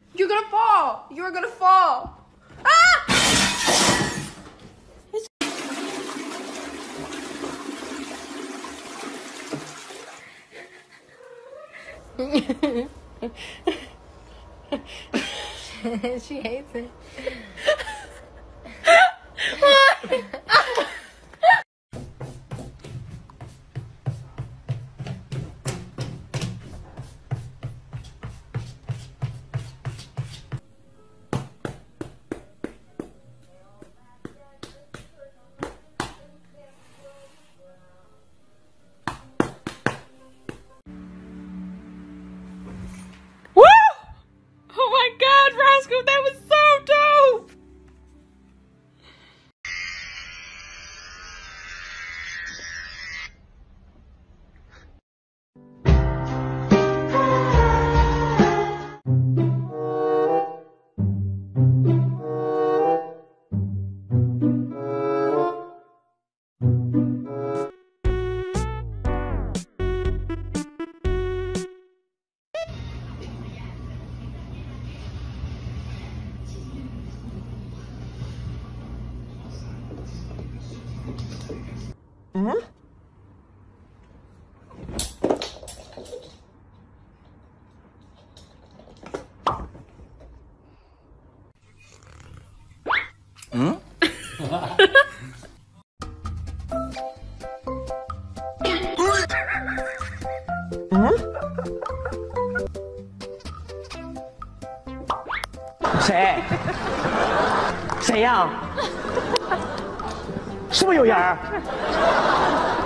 You're gonna fall. You're gonna fall. Ah! She hates it. Oh my God, Roscoe, that was so dope! Mm-hmm. 嗯？嗯？谁？谁呀？是不是有人？